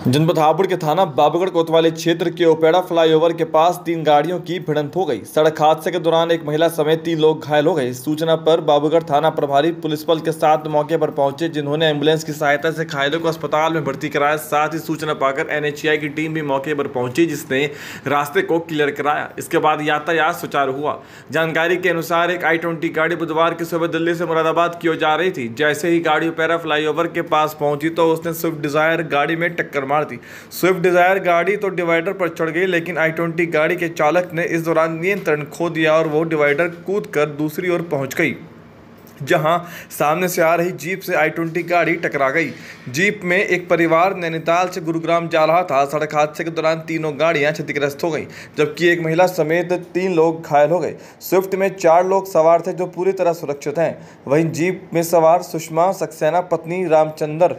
जनपद हापुड़ के थाना बाबूगढ़ कोतवाली क्षेत्र के ओपेड़ा फ्लाईओवर के पास 3 गाड़ियों की भिड़ंत हो गई। सड़क हादसे के दौरान एक महिला समेत 3 लोग घायल हो गए। सूचना पर बाबूगढ़ थाना प्रभारी पुलिस बल के साथ मौके पर पहुंचे, जिन्होंने एम्बुलेंस की सहायता से घायलों को अस्पताल में भर्ती कराया। साथ ही सूचना पाकर NHAI की टीम भी मौके पर पहुंची, जिसने रास्ते को क्लियर कराया। इसके बाद यातायात सुचारू हुआ। जानकारी के अनुसार एक I-20 गाड़ी बुधवार की सुबह दिल्ली से मुरादाबाद की ओर जा रही थी। जैसे ही गाड़ी ओपेड़ा फ्लाईओवर के पास पहुंची तो उसने स्विफ्ट डिजायर गाड़ी में टक्कर मार दी। स्विफ्ट डिजायर गाड़ी तो डिवाइडर पर चढ़ गई, लेकिन I-20 गाड़ी के चालक ने इस दौरान नियंत्रण खो दिया और वो डिवाइडर कूदकर दूसरी ओर पहुंच गई, जहां सामने से आ रही जीप से I-20 गाड़ी टकरा गई। जीप में एक परिवार नैनीताल से गुरुग्राम जा रहा था। सड़क हादसे के दौरान तीनों गाड़ियां क्षतिग्रस्त हो गईं, जबकि एक महिला समेत 3 लोग घायल हो गए। स्विफ्ट में 4 लोग सवार थे, जो पूरी तरह सुरक्षित हैं। वहीं जीप में सवार सुषमा सक्सेना पत्नी रामचंद्र,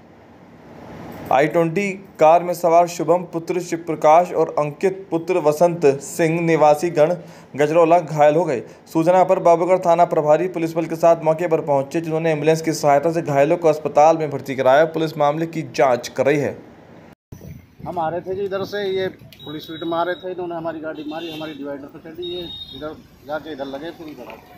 I-20 कार में सवार शुभम पुत्र शिव प्रकाश और अंकित पुत्र वसंत सिंह निवासी गण गजरौला घायल हो गए। सूचना पर बाबूगढ़ थाना प्रभारी पुलिस बल के साथ मौके पर पहुंचे, जिन्होंने एम्बुलेंस की सहायता से घायलों को अस्पताल में भर्ती कराया। पुलिस मामले की जांच कर रही है। हम आ रहे थे जी इधर से, ये पुलिस स्पीड में आ रहे थे, इन्होंने हमारी गाड़ी मारी, हमारी डिवाइडर पर चढ़ी, ये इधर जाके इधर लगे, फिर इधर